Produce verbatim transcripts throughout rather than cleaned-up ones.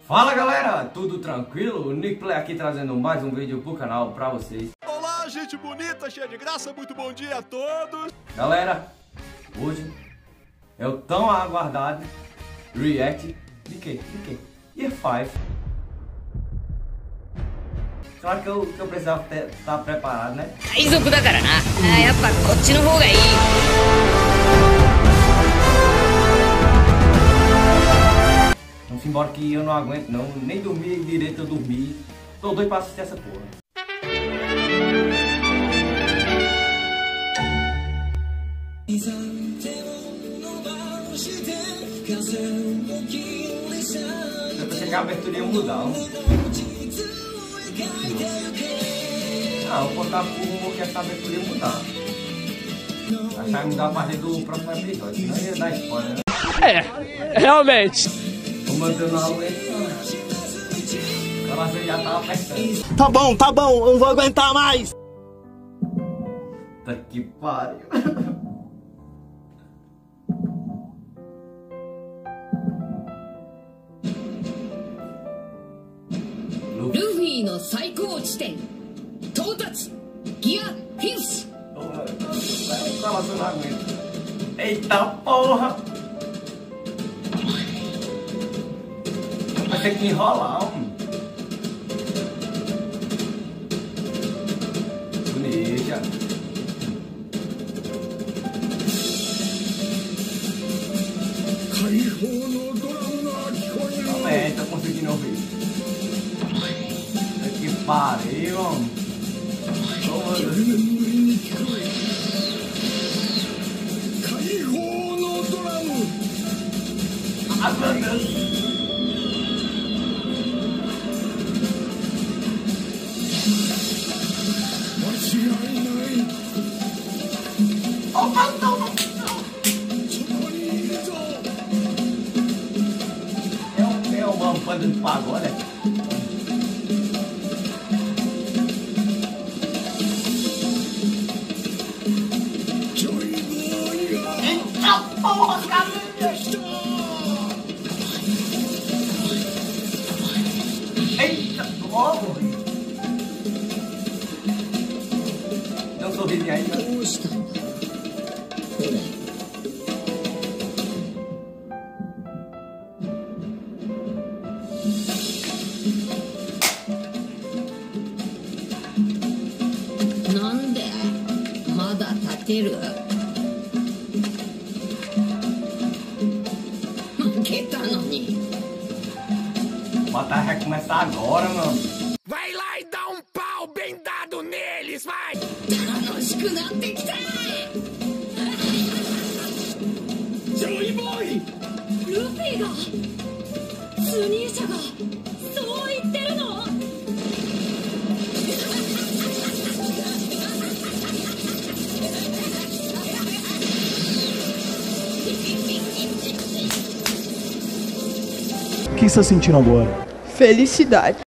Fala galera, tudo tranquilo? O Nickplay aqui trazendo mais um vídeo pro canal pra vocês. Olá, gente bonita, cheia de graça, muito bom dia a todos! Galera, hoje é o tão aguardado react de quê? De quê? Year cinco. Claro que eu, que eu precisava estar preparado, né? Vamos embora que eu não aguento não, nem dormir direito eu dormi. Tô doido pra assistir essa porra. Eu pensei que a abertura ia mudar. Não, eu vou botar por um que essa abertura ia mudar. Achar que ia mudar a partir do próximo episódio, senão ia dar spoiler, né? É, realmente. Tô mantendo a luz. Ela já tava apertando. Tá bom, tá bom, eu não vou aguentar mais! Puta que pariu. Luffy の最高地点到達ギアフィニッシュ。 Eita porra! Vai ter que enrolar, homem. Bonita. Também, tô conseguindo ouvir. Que pariu, homem. Ah, meu Deus. É uma banda de pagode. Eita porra, cara! Eita, logo! Deu um sorrisinho aí, cara. O batalha vai começar agora, mano. Vai lá e dá um pau bem dado neles, vai! Joy Boy! ルフィがスニーシャがそう言ってるの？ O que você está sentindo agora? Felicidade.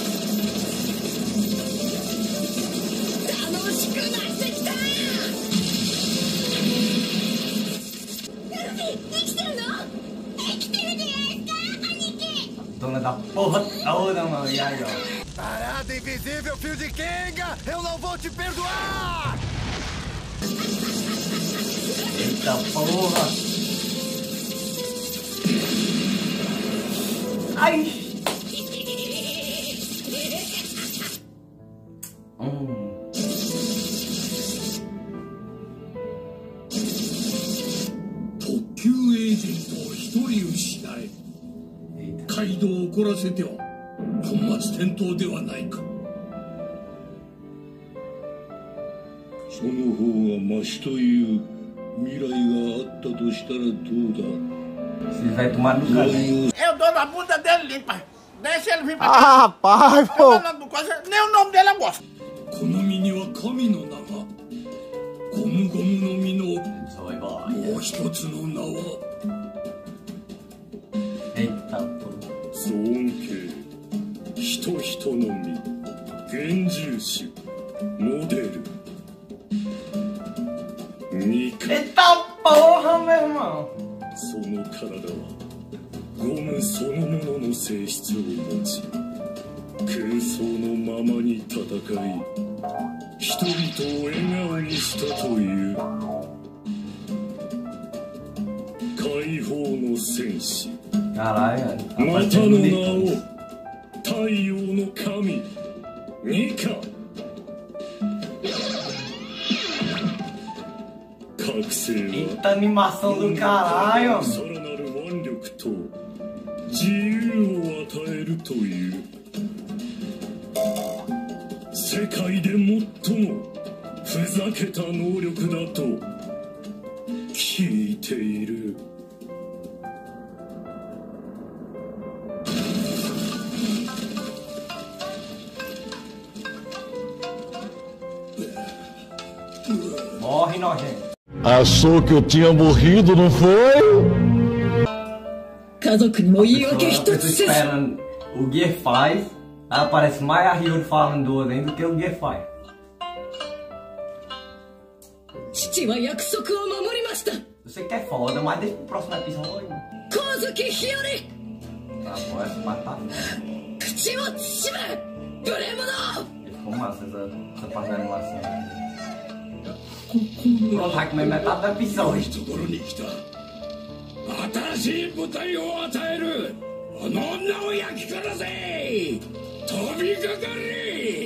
Dona da porra toda, mano. E aí, ó. Parada invisível, fio de Kenga! Eu não vou te perdoar! Eita porra. Ai. Hum. 特級エージェントを一人失いカイドウを怒らせては本末転倒ではないか。その方がマシという未来があったとしたらどうだ。 Você vai tomar no caminho. Eu dou na bunda dele limpa. Deixa ele vir pra cá. Ah, rapaz, pô! Nem o nome dele eu gosto. この身には神の名がゴムゴムの実のもう一つの名は Eita porra. 尊敬人人の実幻獣種モデル二回 Eita porra, meu irmão. その体はゴムそのものの性質を持ち空想のままに戦い人々を笑顔にしたという解放の戦士 Caralho, またの名を太陽の神ニカ覚醒は eita animação do caralho. さらなる腕力と自由を与えるという世界で最もふざけた能力だと聞いている。 Morre, nojento. Achou que eu tinha morrido, não foi? 家族にも言い訳一 Eu tô つせず esperando o Gear cinco. Ela parece mais a Hiro falando duas ainda do que o Gear cinco. 父は約束を守りました。 Eu sei que é foda, mas deixa pro próximo episódio. 神月日和 Tá bom, essa parte tá. 口を慎め無礼者 Ficou massa essa, essa parte da animação. Pronto, vai comer metade do episódio. ところに来た。新しい舞台を与える。あの女を焼き殺せ。飛びかかれ。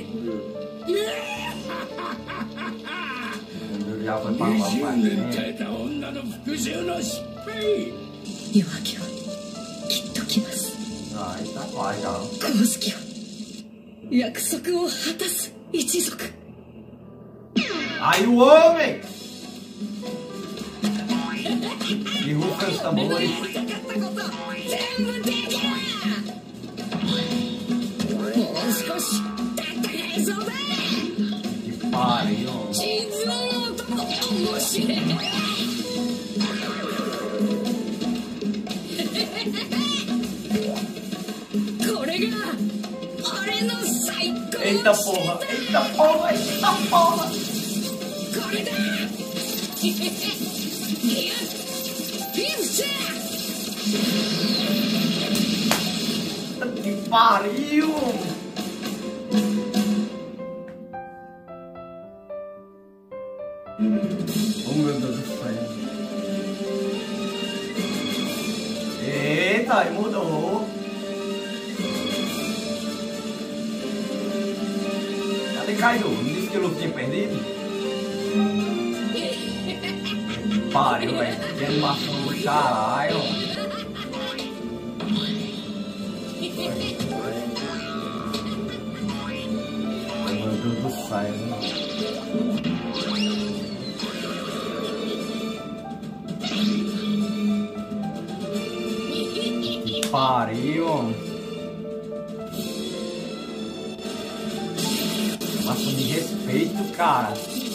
Já foi pra lá, にじゅう vai. 年耐えた女の復讐の失敗。 夜明けはきっと来ます。 Ah, tá quase já. 神月は約束を果たす一族。 Aí o homem! E rufa os tambores. 全部できる。もう少し戦えそうだ。 Que pariu! 地図の男面白い。これが俺の最高。 Eita porra! Eita porra! Eita porra! これだ。いや、フィフチャー。 Que pariu! Oh meu Deus do céu! Eita, aí mudou! Cadê Kaido? Não disse que o Luffy tinha perdido? Pariu, velho! Que animação do caralho! Meu Deus do céu! Que pariu! Nossa, me respeito, cara!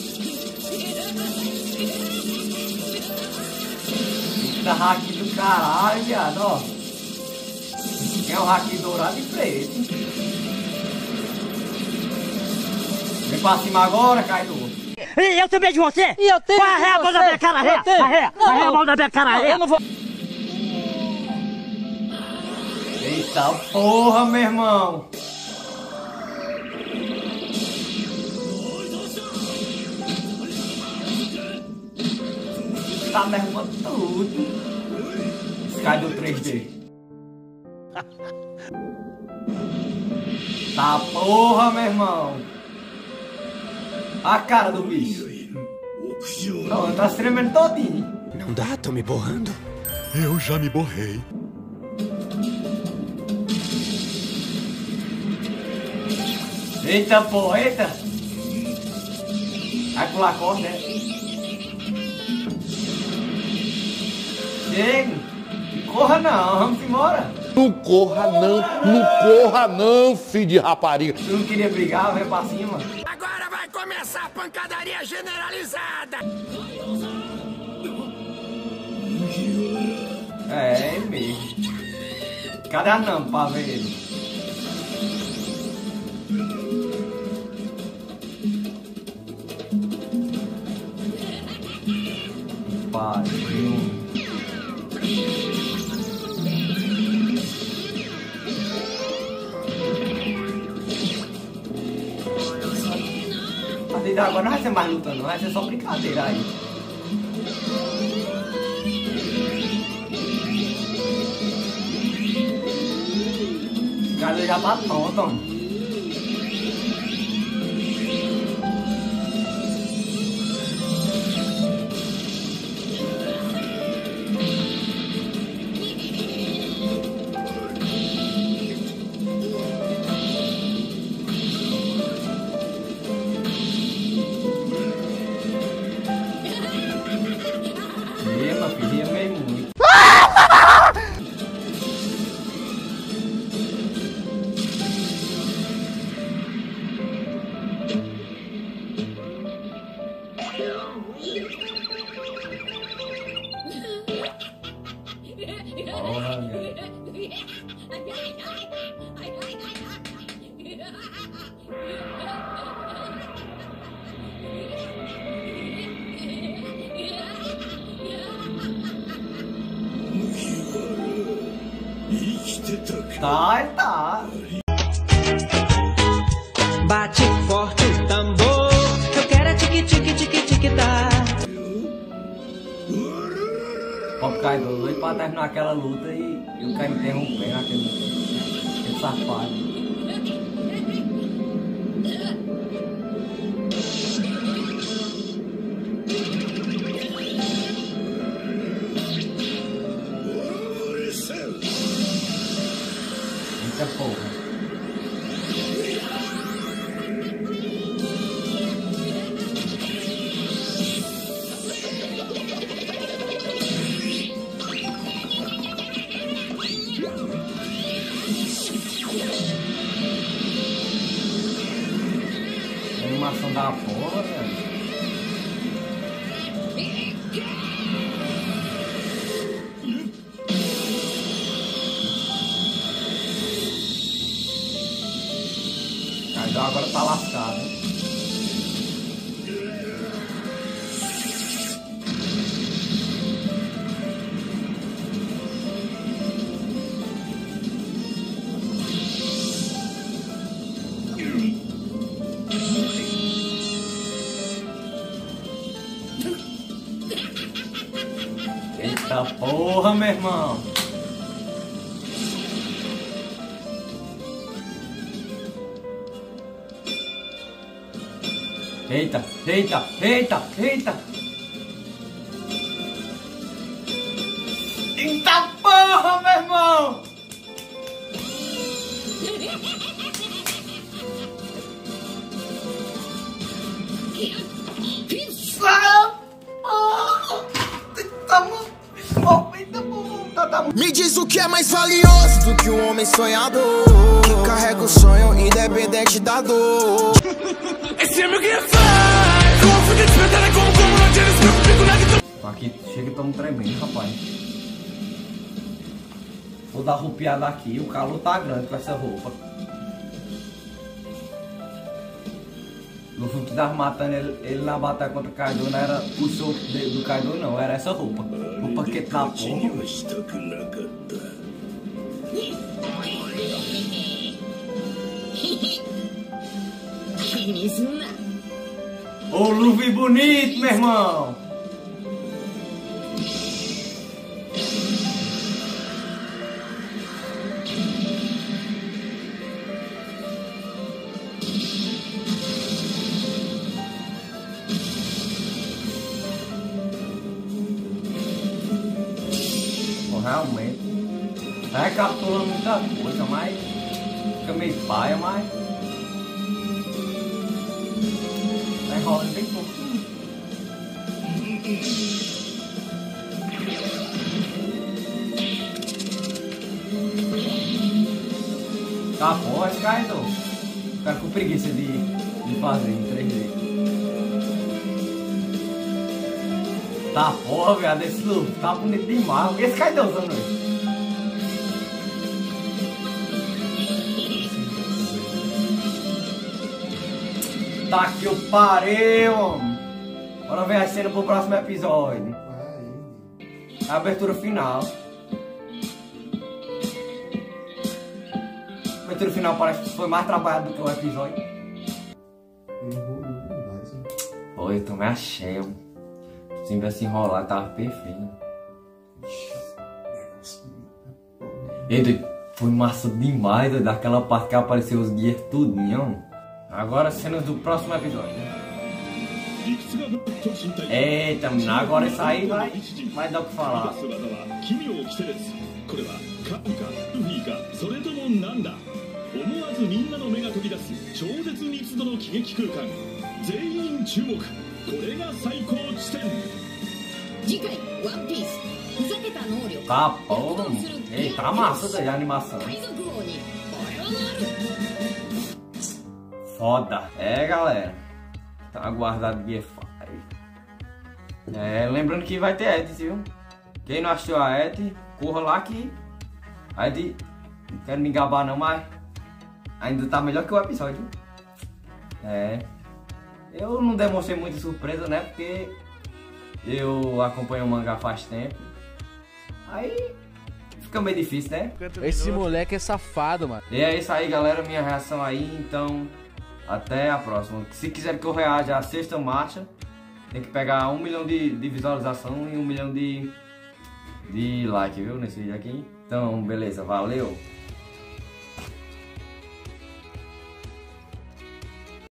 Eita hack do caralho, viado, ó! É o hack dourado e preto! Vem pra cima agora, Kaido! E eu tenho medo de você? E eu tenho Vai arreia a mão da minha cara, arreia! Arreia! Arreia a mão da minha cara, arreia! Eu não vou... Eita porra, meu irmão! Tá derrubando tudo! Sky do três D! Tá porra, meu irmão! A cara do bicho! Não, tá se tremendo todinho! Não dá, tô me borrando. Eu já me borrei. Eita porra, eita! Vai pular a corda, né? Chega! Não corra não, vamos embora! Não corra não, não corra não, filho de rapariga. Tu não queria brigar, vem pra cima! Agora vai começar a pancadaria generalizada. É, é mesmo! Cadê a Nami pra ver ele? Pariu! partir de agora não vai ser mais luta não, vai ser só brincadeira aí. O cara já tá tonto, ó. Tá, tá. Bate forte o tambor, eu quero é tique tique tique tique tá. O Kaido doido pra terminar aquela luta e, e o cara interrompendo aquele, aquele safado. Eita porra. Animação da porra, velho. Kaido agora tá lascado, hein? Eita porra, meu irmão! Eita, eita, eita, eita! Eita porra, meu irmão! Me diz o que é mais valioso do que um homem sonhador, que carrega o sonho independente da dor. Esse é meu que faz. Como fui despertar é como como não tinha esse meu pico na. Aqui chega e tamo tremendo, rapaz. Vou dar roupiada aqui, o calor tá grande com essa roupa. Luffy que tava matando ele, ele na batalha contra o Kaido não era o soco do Kaido não, era essa roupa. Roupa que tá porra. Ô Luffy bonito, meu irmão! Realmente, recapitulando muita coisa, mas fica meio paia, mas tá enrolando bem pouquinho. Tá porra, esse Kaido. Ficar com preguiça de, de fazer em três D. Tá porra, viado, esse Luffy tá bonito demais. O que esse Kaido usando aí? Tá que eu parei, homem. Bora ver a cena pro próximo episódio. A abertura final. A abertura final parece que foi mais trabalhado do que o episódio. Pô, eu também achei. Se tivesse enrolado, tava perfeito. Ele foi massa demais, daquela parte que apareceu os guias tudinho. Agora cenas do próximo episódio. Eita, agora isso aí vai, vai dar o que falar. Tá bom. Ei, tá massa daí a animação. Foda. É, galera. Tá aguardado Gear cinco. É, lembrando que vai ter Ed, viu? Quem não assistiu a Ed, corra lá que a Ed, não quero me gabar não, mas ainda tá melhor que o episódio. É. Eu não demonstrei muita surpresa, né? Porque eu acompanho o mangá faz tempo. Aí fica meio difícil, né? Esse moleque é safado, mano. E é isso aí, galera. Minha reação aí. Então, até a próxima. Se quiser que eu reaja à sexta marcha, tem que pegar um milhão de, de visualização e um milhão de, de like, viu? Nesse vídeo aqui. Então, beleza. Valeu.